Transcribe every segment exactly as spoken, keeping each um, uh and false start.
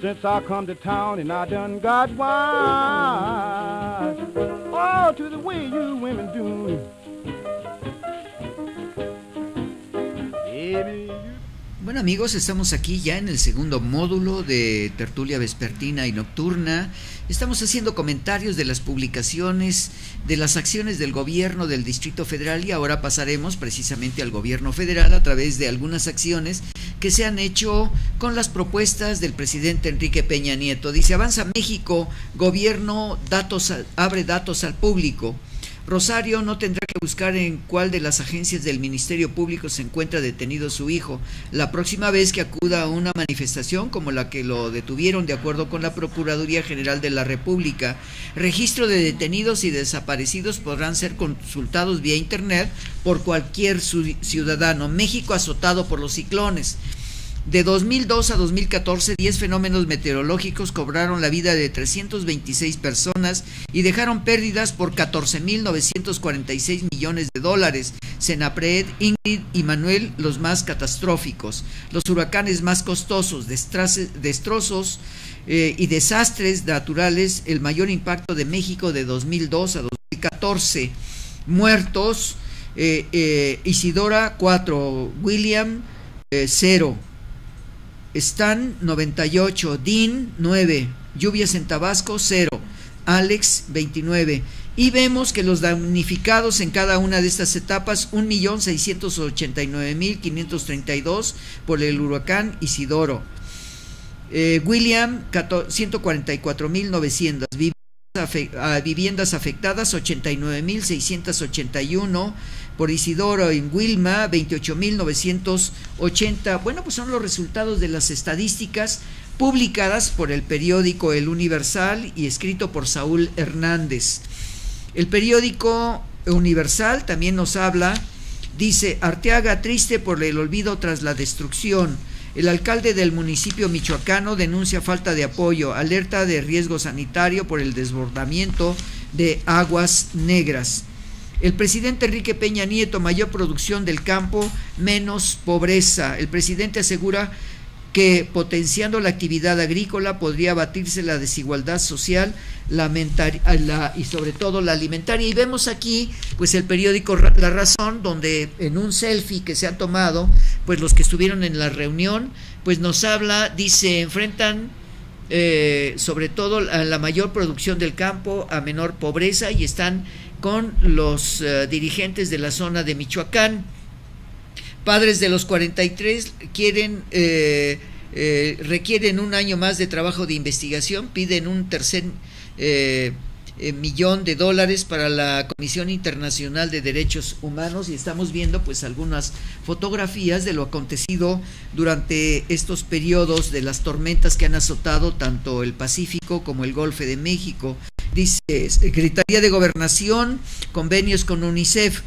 since I come to town and I done got wise. Oh, to the way you women do. Baby, you... Bueno, amigos, estamos aquí ya en el segundo módulo de Tertulia Vespertina y Nocturna. Estamos haciendo comentarios de las publicaciones, de las acciones del gobierno del Distrito Federal, y ahora pasaremos precisamente al gobierno federal a través de algunas acciones que se han hecho con las propuestas del presidente Enrique Peña Nieto. Dice: avanza México, gobierno datos, abre datos al público. Rosario no tendrá que buscar en cuál de las agencias del Ministerio Público se encuentra detenido su hijo. La próxima vez que acuda a una manifestación como la que lo detuvieron, de acuerdo con la Procuraduría General de la República, registro de detenidos y desaparecidos podrán ser consultados vía internet por cualquier ciudadano. México azotado por los ciclones. De dos mil dos a dos mil catorce, diez fenómenos meteorológicos cobraron la vida de trescientas veintiséis personas y dejaron pérdidas por catorce mil novecientos cuarenta y seis millones de dólares. Senapred, Ingrid y Manuel, los más catastróficos. Los huracanes más costosos, destrozos eh, y desastres naturales, el mayor impacto de México de dos mil dos a dos mil catorce. Muertos, eh, eh, Isidora, cuatro, William, eh, cero. Stan, noventa y ocho, Dean, nueve, lluvias en Tabasco, cero, Alex, veintinueve, y vemos que los damnificados en cada una de estas etapas, un millón seiscientos ochenta y nueve mil quinientos treinta y dos por el huracán Isidoro. eh, William, ciento cuarenta y cuatro mil novecientos, viviendas afectadas, ochenta y nueve mil seiscientos ochenta y uno, por Isidoro en Wilma, veintiocho mil novecientos ochenta. Bueno, pues son los resultados de las estadísticas publicadas por el periódico El Universal y escrito por Saúl Hernández. El periódico Universal también nos habla, dice: Arteaga triste por el olvido tras la destrucción. El alcalde del municipio michoacano denuncia falta de apoyo, alerta de riesgo sanitario por el desbordamiento de aguas negras. El presidente Enrique Peña Nieto: mayor producción del campo, menos pobreza. El presidente asegura que potenciando la actividad agrícola podría abatirse la desigualdad social la, la, y sobre todo la alimentaria. Y vemos aquí pues el periódico La Razón, donde en un selfie que se ha tomado, pues los que estuvieron en la reunión, pues nos habla, dice: enfrentan eh, sobre todo a la mayor producción del campo, a menor pobreza, y están con los uh, dirigentes de la zona de Michoacán. Padres de los cuarenta y tres quieren eh, eh, requieren un año más de trabajo de investigación, piden un tercer eh, eh, millón de dólares para la Comisión Internacional de Derechos Humanos, y estamos viendo pues algunas fotografías de lo acontecido durante estos periodos de las tormentas que han azotado tanto el Pacífico como el Golfo de México. Dice: Secretaría de Gobernación, convenios con UNICEF.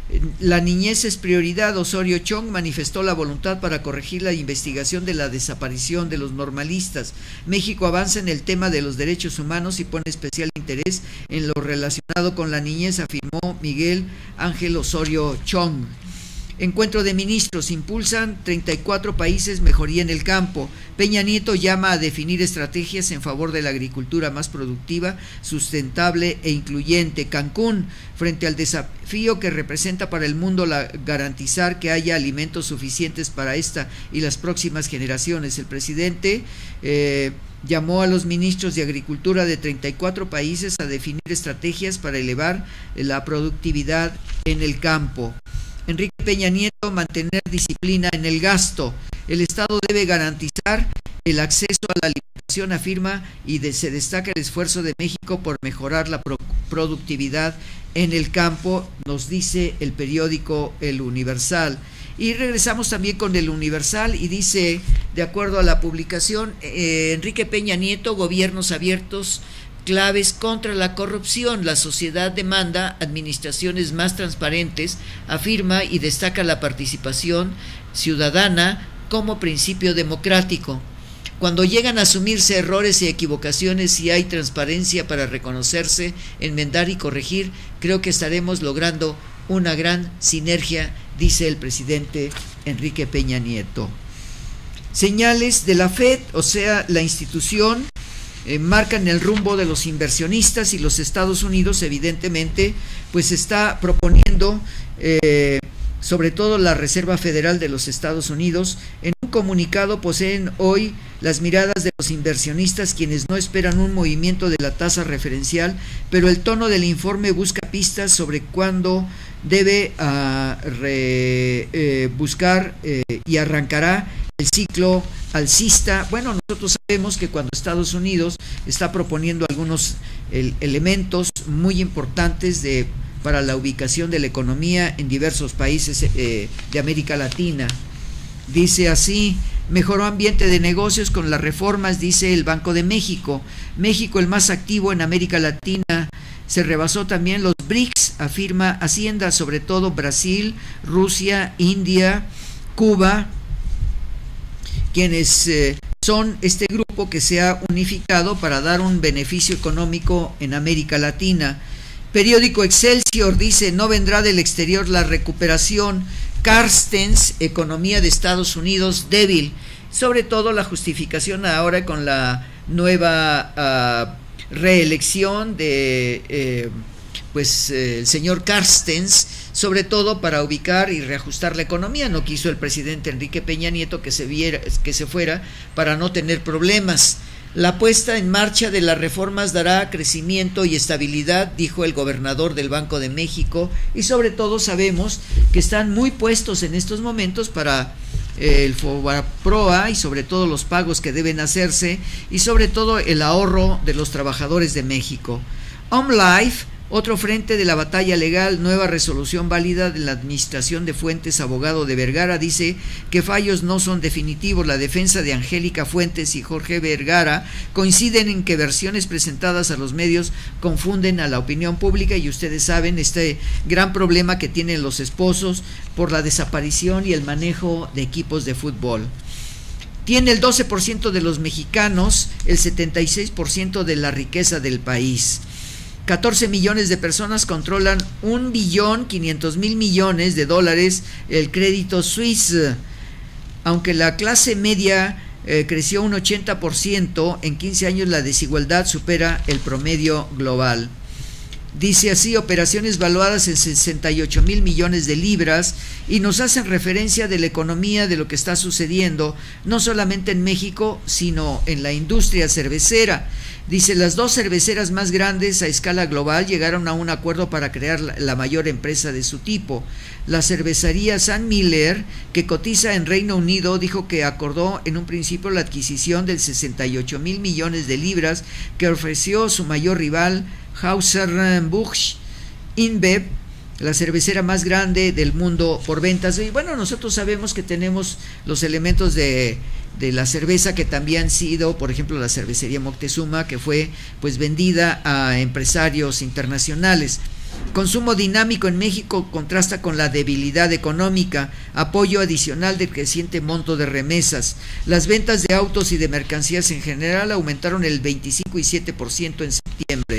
La niñez es prioridad. Osorio Chong manifestó la voluntad para corregir la investigación de la desaparición de los normalistas. México avanza en el tema de los derechos humanos y pone especial interés en lo relacionado con la niñez, afirmó Miguel Ángel Osorio Chong. Encuentro de ministros: impulsan treinta y cuatro países mejoría en el campo. Peña Nieto llama a definir estrategias en favor de la agricultura más productiva, sustentable e incluyente. Cancún: frente al desafío que representa para el mundo la, garantizar que haya alimentos suficientes para esta y las próximas generaciones. El presidente eh, llamó a los ministros de Agricultura de treinta y cuatro países a definir estrategias para elevar la productividad en el campo. Enrique Peña Nieto: mantener disciplina en el gasto. El Estado debe garantizar el acceso a la alimentación, afirma, y de, se destaca el esfuerzo de México por mejorar la pro, productividad en el campo, nos dice el periódico El Universal. Y regresamos también con el Universal y dice, de acuerdo a la publicación, eh, Enrique Peña Nieto: gobiernos abiertos, claves contra la corrupción. La sociedad demanda administraciones más transparentes, afirma, y destaca la participación ciudadana como principio democrático. Cuando llegan a asumirse errores y equivocaciones y hay transparencia para reconocerse, enmendar y corregir, creo que estaremos logrando una gran sinergia, dice el presidente Enrique Peña Nieto. Señales de la Fed, o sea, la institución, eh, marcan el rumbo de los inversionistas, y los Estados Unidos evidentemente pues está proponiendo, eh, sobre todo la Reserva Federal de los Estados Unidos, en un comunicado poseen hoy las miradas de los inversionistas, quienes no esperan un movimiento de la tasa referencial, pero el tono del informe busca pistas sobre cuándo debe uh, re, eh, buscar eh, y arrancará el ciclo alcista. Bueno, nosotros sabemos que cuando Estados Unidos está proponiendo algunos el, elementos muy importantes de para la ubicación de la economía en diversos países eh, de América Latina. Dice así: mejoró ambiente de negocios con las reformas, dice el Banco de México. México, el más activo en América Latina, se rebasó también los B R I C S, afirma Hacienda, sobre todo Brasil, Rusia, India, Cuba, quienes eh, son este grupo que se ha unificado para dar un beneficio económico en América Latina. Periódico Excelsior dice: no vendrá del exterior la recuperación. Carstens, economía de Estados Unidos débil. Sobre todo la justificación ahora con la nueva uh, reelección de eh, pues eh, el señor Carstens, sobre todo para ubicar y reajustar la economía. No quiso el presidente Enrique Peña Nieto que se viera, que se fuera para no tener problemas. La puesta en marcha de las reformas dará crecimiento y estabilidad, dijo el gobernador del Banco de México, y sobre todo sabemos que están muy puestos en estos momentos para eh, el FOBAPROA y sobre todo los pagos que deben hacerse y sobre todo el ahorro de los trabajadores de México. OmLife, otro frente de la batalla legal, nueva resolución válida de la administración de Fuentes, abogado de Vergara, dice que fallos no son definitivos. La defensa de Angélica Fuentes y Jorge Vergara coinciden en que versiones presentadas a los medios confunden a la opinión pública, y ustedes saben este gran problema que tienen los esposos por la desaparición y el manejo de equipos de fútbol. Tiene el doce por ciento de los mexicanos el setenta y seis por ciento de la riqueza del país. catorce millones de personas controlan un billón quinientos mil millones de dólares el crédito suizo. Aunque la clase media eh, creció un ochenta por ciento, en quince años la desigualdad supera el promedio global. Dice así: operaciones valuadas en sesenta y ocho mil millones de libras, y nos hacen referencia de la economía, de lo que está sucediendo, no solamente en México, sino en la industria cervecera. Dice: las dos cerveceras más grandes a escala global llegaron a un acuerdo para crear la, la mayor empresa de su tipo. La cervecería SunMiller, que cotiza en Reino Unido, dijo que acordó en un principio la adquisición de sesenta y ocho mil millones de libras que ofreció su mayor rival, Anheuser-Busch InBev, la cervecera más grande del mundo por ventas. Y bueno, nosotros sabemos que tenemos los elementos de, de la cerveza que también han sido, por ejemplo, la cervecería Moctezuma, que fue pues vendida a empresarios internacionales. Consumo dinámico en México contrasta con la debilidad económica, apoyo adicional del creciente monto de remesas. Las ventas de autos y de mercancías en general aumentaron el veinticinco y siete por ciento en septiembre.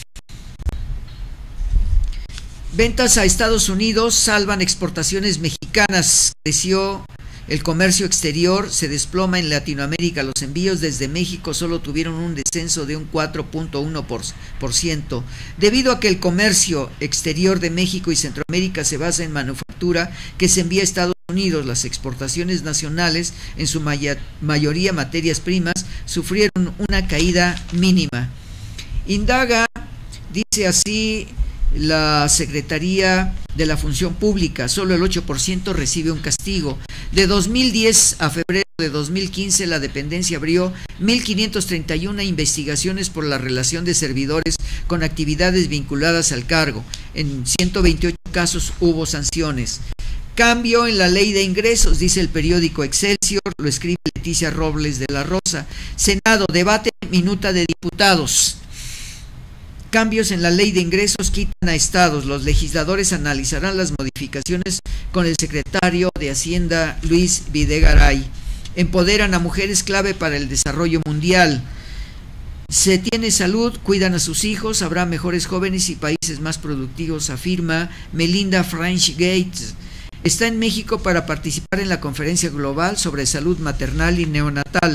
Ventas a Estados Unidos salvan exportaciones mexicanas. Creció el comercio exterior, se desploma en Latinoamérica. Los envíos desde México solo tuvieron un descenso de un cuatro punto uno por ciento. Debido a que el comercio exterior de México y Centroamérica se basa en manufactura que se envía a Estados Unidos, las exportaciones nacionales, en su maya, mayoría materias primas, sufrieron una caída mínima. Indaga, dice así la Secretaría de la Función Pública: solo el ocho por ciento recibe un castigo. De dos mil diez a febrero de dos mil quince, la dependencia abrió mil quinientas treinta y una investigaciones por la relación de servidores con actividades vinculadas al cargo. En ciento veintiocho casos hubo sanciones. Cambio en la ley de ingresos, dice el periódico Excelsior, lo escribe Leticia Robles de la Rosa. Senado, debate minuta de diputados. Cambios en la ley de ingresos quitan a estados. Los legisladores analizarán las modificaciones con el secretario de Hacienda, Luis Videgaray. Empoderan a mujeres clave para el desarrollo mundial. Se tiene salud, cuidan a sus hijos, habrá mejores jóvenes y países más productivos, afirma Melinda French Gates. está en México para participar en la conferencia global sobre salud maternal y neonatal.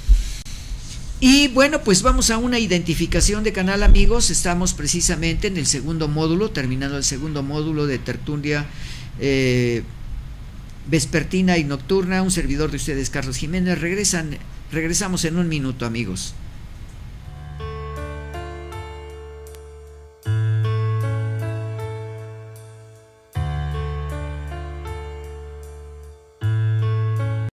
Y bueno, pues vamos a una identificación de canal, amigos. Estamos precisamente en el segundo módulo, terminando el segundo módulo de tertulia eh, vespertina y nocturna. Un servidor de ustedes, Carlos Jiménez. Regresan, regresamos en un minuto, amigos.